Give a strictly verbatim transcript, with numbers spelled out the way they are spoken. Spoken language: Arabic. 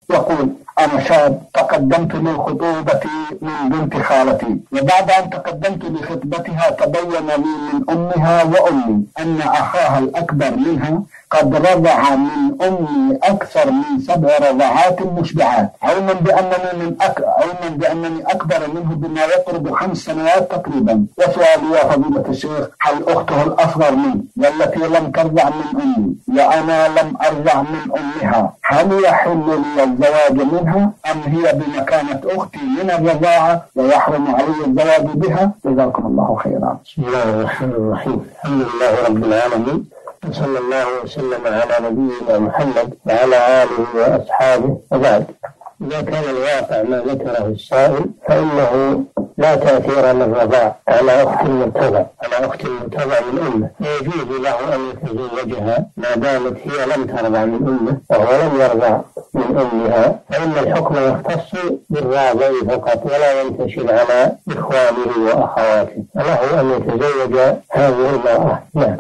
يقول: أنا شاب تقدمت للخطوبة من بنت خالتي، وبعد أن تقدمت لخطبتها تبين لي من أمها وأمي أن أخاها الأكبر منها قد رضع من أمي أكثر من سبع رضعات مشبعات، علما بأنني من أك... علما بأنني أكبر منه بما يقرب خمس سنوات تقريبا. وسؤالي يا فضيلة الشيخ: هل أخته الأصغر مني والتي لم ترضع من أمي وأنا لم أرضع من أمها هل يحل لي الزواج منها أم هي بمكانة أختي من الرضاعة ويحرم علي الزواج بها؟ جزاكم الله خيرا. بسم الله الرحمن الرحيم. الحمد لله رب العالمين، وصلى الله وسلم على نبينا محمد وعلى آله وأصحابه، وبعد. إذا كان الواقع ما ذكره السائل فإنه لا تأثير للرضاع على أخت المرتضع على أخت المرتضع من أمه، ويجوز له أن يتزوجها ما دامت هي لم ترضع من أمه وهو لم يرضع من أمها، فإن الحكم يختص بالراضع فقط ولا ينتشر على إخوانه وأخواته، فله أن يتزوج هذه المرأة. نعم.